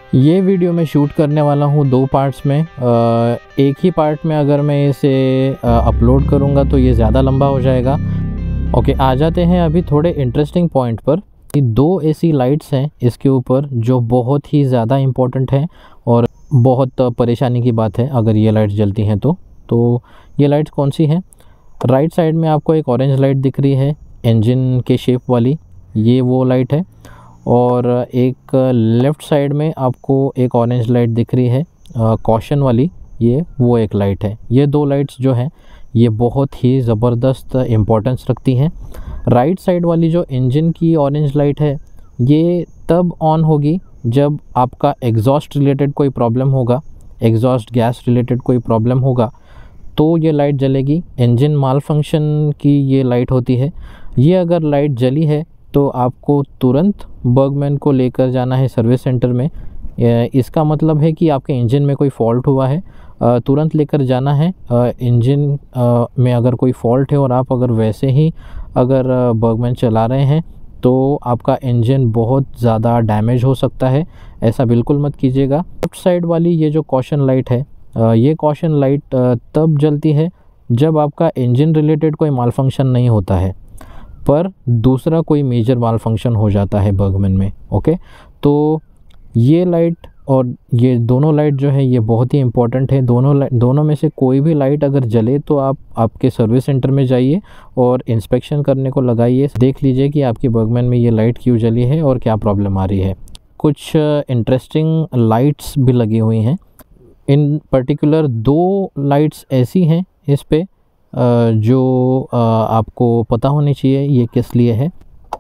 ये वीडियो मैं शूट करने वाला हूँ 2 पार्ट्स में। एक ही पार्ट में अगर मैं इसे अपलोड करूँगा तो ये ज़्यादा लंबा हो जाएगा। ओके, आ जाते हैं अभी थोड़े इंटरेस्टिंग पॉइंट पर। 2 ऐसी लाइट्स हैं इसके ऊपर जो बहुत ही ज़्यादा इम्पोर्टेंट हैं और बहुत परेशानी की बात है अगर ये लाइट्स जलती हैं तो ये लाइट्स कौन सी हैं? राइट साइड में आपको एक ऑरेंज लाइट दिख रही है इंजन के शेप वाली, ये वो लाइट है। और एक लेफ़्ट साइड में आपको एक ऑरेंज लाइट दिख रही है कॉशन वाली, ये वो एक लाइट है। ये 2 लाइट्स जो हैं ये बहुत ही ज़बरदस्त इम्पोर्टेंस रखती हैं। राइट साइड वाली जो इंजन की ऑरेंज लाइट है ये तब ऑन होगी जब आपका एग्जॉस्ट रिलेटेड कोई प्रॉब्लम होगा, एग्जॉस्ट गैस रिलेटेड कोई प्रॉब्लम होगा तो ये लाइट जलेगी। इंजन माल फंक्शन की ये लाइट होती है। ये अगर लाइट जली है तो आपको तुरंत बर्गमैन को लेकर जाना है सर्विस सेंटर में। इसका मतलब है कि आपके इंजन में कोई फ़ॉल्ट हुआ है, तुरंत लेकर जाना है। इंजन में अगर कोई फ़ॉल्ट है और आप अगर वैसे ही अगर बर्गमैन चला रहे हैं तो आपका इंजन बहुत ज़्यादा डैमेज हो सकता है। ऐसा बिल्कुल मत कीजिएगा। लेफ्ट साइड वाली ये जो कॉशन लाइट है, ये कॉशन लाइट तब जलती है जब आपका इंजन रिलेटेड कोई माल फंक्शन नहीं होता है पर दूसरा कोई मेजर माल फंक्शन हो जाता है बर्गमैन में। ओके, तो ये लाइट और ये दोनों लाइट जो है ये बहुत ही इम्पोर्टेंट है। दोनों में से कोई भी लाइट अगर जले तो आप आपके सर्विस सेंटर में जाइए और इंस्पेक्शन करने को लगाइए। देख लीजिए कि आपकी बर्गमैन में ये लाइट क्यों जली है और क्या प्रॉब्लम आ रही है। कुछ इंटरेस्टिंग लाइट्स भी लगी हुई हैं। इन पर्टिकुलर 2 लाइट्स ऐसी हैं इस पे जो आपको पता होनी चाहिए ये किस लिए है।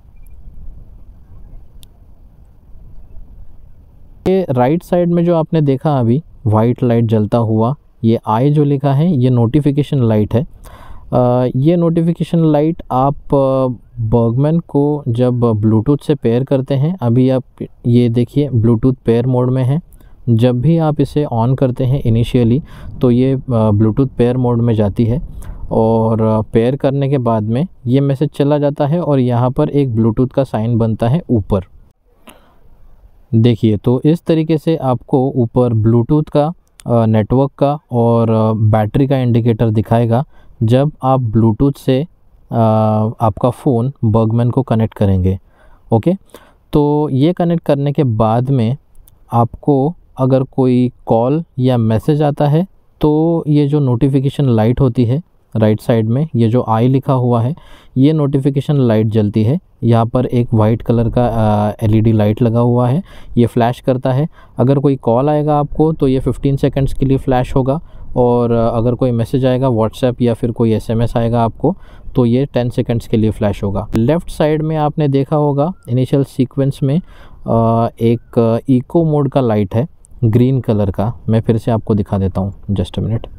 ये राइट साइड में जो आपने देखा अभी वाइट लाइट जलता हुआ, ये आई जो लिखा है ये नोटिफिकेशन लाइट है। ये नोटिफिकेशन लाइट आप बर्गमैन को जब ब्लूटूथ से पेयर करते हैं, अभी आप ये देखिए ब्लूटूथ पेयर मोड में है। जब भी आप इसे ऑन करते हैं इनिशियली तो ये ब्लूटूथ पेयर मोड में जाती है और पेयर करने के बाद में ये मैसेज चला जाता है और यहाँ पर एक ब्लूटूथ का साइन बनता है ऊपर। देखिए, तो इस तरीके से आपको ऊपर ब्लूटूथ का, नेटवर्क का और बैटरी का इंडिकेटर दिखाएगा जब आप ब्लूटूथ से आपका फ़ोन बर्गमैन को कनेक्ट करेंगे। ओके, तो ये कनेक्ट करने के बाद में आपको अगर कोई कॉल या मैसेज आता है तो ये जो नोटिफिकेशन लाइट होती है राइट साइड में, ये जो आई लिखा हुआ है ये नोटिफिकेशन लाइट जलती है। यहाँ पर एक वाइट कलर का एलईडी लाइट लगा हुआ है, ये फ्लैश करता है। अगर कोई कॉल आएगा आपको तो ये 15 सेकंड्स के लिए फ्लैश होगा और अगर कोई मैसेज आएगा व्हाट्सएप या फिर कोई एसएमएस आएगा आपको तो ये 10 सेकंड्स के लिए फ्लैश होगा। लेफ़्ट साइड में आपने देखा होगा इनिशियल सीक्वेंस में एक इको मोड का लाइट है ग्रीन कलर का। मैं फिर से आपको दिखा देता हूँ, जस्ट अ मिनट।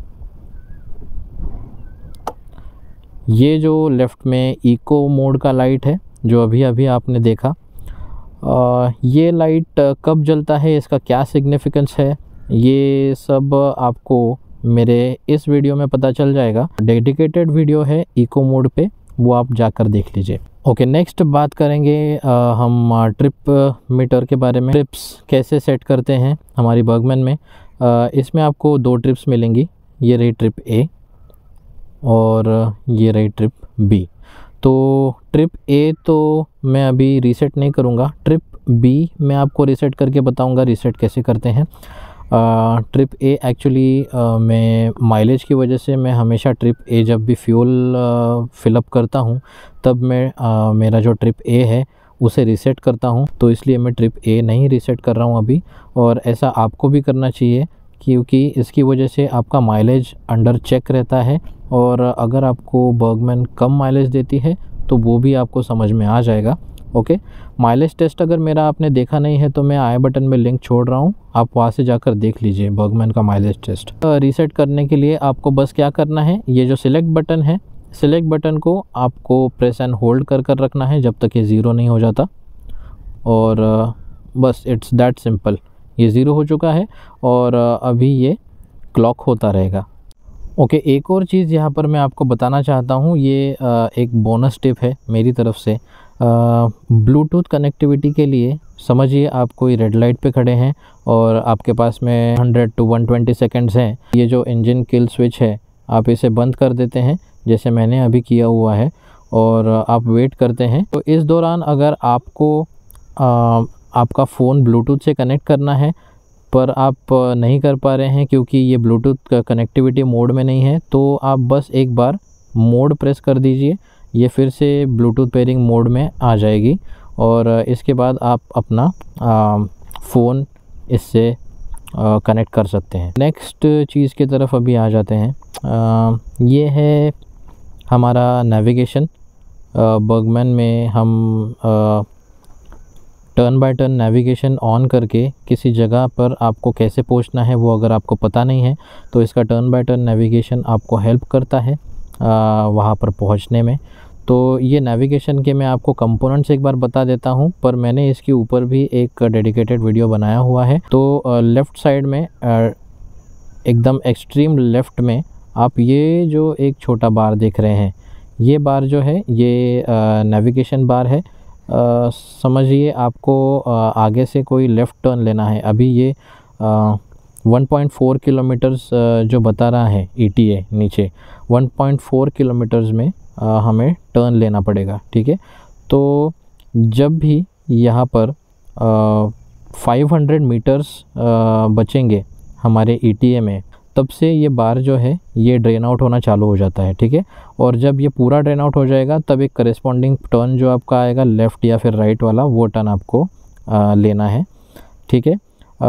ये जो लेफ़्ट में इको मोड का लाइट है जो अभी अभी आपने देखा, ये लाइट कब जलता है, इसका क्या सिग्निफिकेंस है, ये सब आपको मेरे इस वीडियो में पता चल जाएगा। डेडिकेटेड वीडियो है इको मोड पे, वो आप जाकर देख लीजिए। ओके, नेक्स्ट बात करेंगे हम ट्रिप मीटर के बारे में। ट्रिप्स कैसे सेट करते हैं हमारी बर्गमैन में। इसमें आपको 2 ट्रिप्स मिलेंगी, ये रही ट्रिप ए और ये रही ट्रिप बी। तो ट्रिप ए तो मैं अभी रीसेट नहीं करूँगा, ट्रिप बी मैं आपको रीसेट करके बताऊँगा रीसेट कैसे करते हैं। ट्रिप ए एक्चुअली मैं माइलेज की वजह से मैं हमेशा ट्रिप ए जब भी फ्यूल फिलअप करता हूँ तब मैं मेरा जो ट्रिप ए है उसे रीसेट करता हूँ, तो इसलिए मैं ट्रिप ए नहीं रीसेट कर रहा हूँ अभी। और ऐसा आपको भी करना चाहिए क्योंकि इसकी वजह से आपका माइलेज अंडर चेक रहता है और अगर आपको बर्गमैन कम माइलेज देती है तो वो भी आपको समझ में आ जाएगा। ओके, माइलेज टेस्ट अगर मेरा आपने देखा नहीं है तो मैं आई बटन में लिंक छोड़ रहा हूँ, आप वहाँ से जाकर देख लीजिए बर्गमैन का माइलेज टेस्ट। रीसेट करने के लिए आपको बस क्या करना है, ये जो सिलेक्ट बटन है, सिलेक्ट बटन को आपको प्रेस एंड होल्ड कर रखना है जब तक ये ज़ीरो नहीं हो जाता और बस इट्स दैट सिंपल। ये ज़ीरो हो चुका है और अभी ये क्लॉक होता रहेगा। ओके, एक और चीज़ यहाँ पर मैं आपको बताना चाहता हूँ, ये एक बोनस टिप है मेरी तरफ से। ब्लूटूथ कनेक्टिविटी के लिए समझिए आप कोई रेड लाइट पे खड़े हैं और आपके पास में 100 to 120 सेकंड्स हैं। ये जो इंजन किल स्विच है आप इसे बंद कर देते हैं, जैसे मैंने अभी किया हुआ है, और आप वेट करते हैं। तो इस दौरान अगर आपको आपका फ़ोन ब्लूटूथ से कनेक्ट करना है पर आप नहीं कर पा रहे हैं क्योंकि ये ब्लूटूथ कनेक्टिविटी मोड में नहीं है, तो आप बस एक बार मोड प्रेस कर दीजिए, ये फिर से ब्लूटूथ पेयरिंग मोड में आ जाएगी और इसके बाद आप अपना फ़ोन इससे कनेक्ट कर सकते हैं। नेक्स्ट चीज़ की तरफ अभी आ जाते हैं। ये है हमारा नेविगेशन। बर्गमैन में हम turn by turn navigation on करके किसी जगह पर आपको कैसे पहुंचना है वो अगर आपको पता नहीं है तो इसका टर्न बाय टर्न नेविगेशन आपको हेल्प करता है वहाँ पर पहुंचने में। तो ये नेविगेशन के मैं आपको कंपोनेंट्स एक बार बता देता हूँ, पर मैंने इसके ऊपर भी एक डेडिकेटेड वीडियो बनाया हुआ है। तो लेफ़्ट साइड में एकदम एक्सट्रीम लेफ़्ट में आप ये जो एक छोटा बार देख रहे हैं, ये बार जो है ये नेविगेशन बार है। समझिए आपको आगे से कोई लेफ़्ट टर्न लेना है। अभी ये 1.4 किलोमीटर्स जो बता रहा है ETA नीचे 1.4 किलोमीटर्स में हमें टर्न लेना पड़ेगा, ठीक है। तो जब भी यहाँ पर 500 मीटर्स बचेंगे हमारे ETA में, तब से ये बार जो है ये ड्रेन आउट होना चालू हो जाता है, ठीक है। और जब ये पूरा ड्रेन आउट हो जाएगा तब एक करेस्पॉन्डिंग टर्न जो आपका आएगा लेफ़्ट या फिर राइट वाला, वो टर्न आपको लेना है, ठीक है।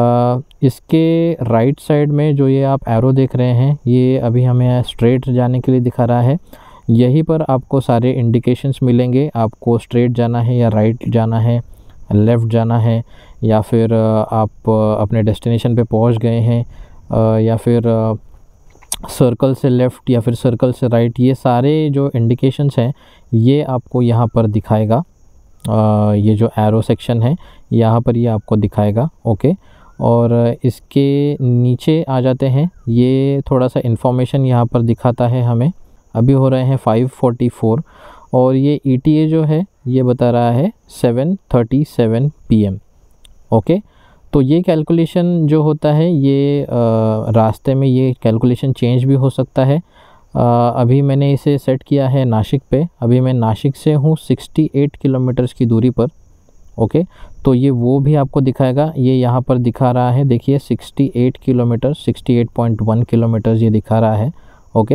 इसके राइट साइड में जो ये आप एरो देख रहे हैं, ये अभी हमें स्ट्रेट जाने के लिए दिखा रहा है। यहीं पर आपको सारे इंडिकेशंस मिलेंगे, आपको स्ट्रेट जाना है या राइट जाना है, लेफ़्ट जाना है, या फिर आप अपने डेस्टिनेशन पे पहुंच गए हैं, या फिर सर्कल से लेफ़्ट या फिर सर्कल से राइट। ये सारे जो इंडिकेशंस हैं ये आपको यहाँ पर दिखाएगा। ये जो एरो सेक्शन है यहाँ पर ये आपको दिखाएगा, ओके। और इसके नीचे आ जाते हैं, ये थोड़ा सा इन्फॉर्मेशन यहाँ पर दिखाता है हमें। अभी हो रहे हैं 5:44 और ये ETA जो है ये बता रहा है 7:37 PM, ओके। तो ये कैलकुलेशन जो होता है ये रास्ते में ये कैलकुलेशन चेंज भी हो सकता है। अभी मैंने इसे सेट किया है नासिक पे। अभी मैं नासिक से हूँ 68 किलोमीटर्स की दूरी पर, ओके। तो ये वो भी आपको दिखाएगा, ये यहाँ पर दिखा रहा है, देखिए 68 किलोमीटर, 68.1 किलोमीटर्स ये दिखा रहा है, ओके।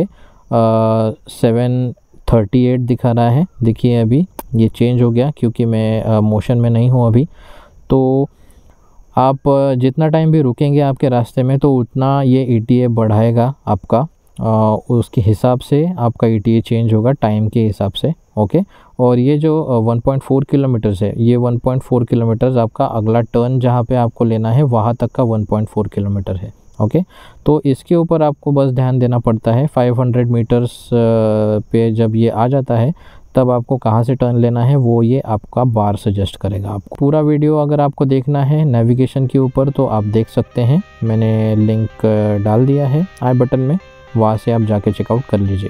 7:38 दिखा रहा है, देखिए अभी ये चेंज हो गया क्योंकि मैं मोशन में नहीं हूँ अभी। तो आप जितना टाइम भी रुकेंगे आपके रास्ते में तो उतना ये ETA बढ़ाएगा आपका, उसके हिसाब से आपका ETA चेंज होगा टाइम के हिसाब से, ओके। और ये जो 1.4 किलोमीटर्स है, ये 1.4 किलोमीटर्स आपका अगला टर्न जहाँ पे आपको लेना है वहाँ तक का 1.4 किलोमीटर है, ओके। तो इसके ऊपर आपको बस ध्यान देना पड़ता है। 500 मीटर्स पे जब ये आ जाता है तब आपको कहाँ से टर्न लेना है वो ये आपका बार सजेस्ट करेगा आपको। पूरा वीडियो अगर आपको देखना है नेविगेशन के ऊपर तो आप देख सकते हैं, मैंने लिंक डाल दिया है आई बटन में, वहाँ से आप जाके चेकआउट कर लीजिए।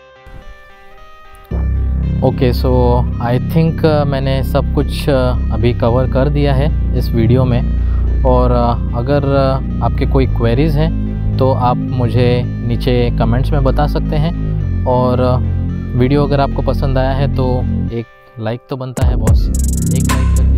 ओके, सो आई थिंक मैंने सब कुछ अभी कवर कर दिया है इस वीडियो में। और अगर आपके कोई क्वेरीज़ हैं तो आप मुझे नीचे कमेंट्स में बता सकते हैं। और वीडियो अगर आपको पसंद आया है तो एक लाइक तो बनता है बॉस, एक लाइक करके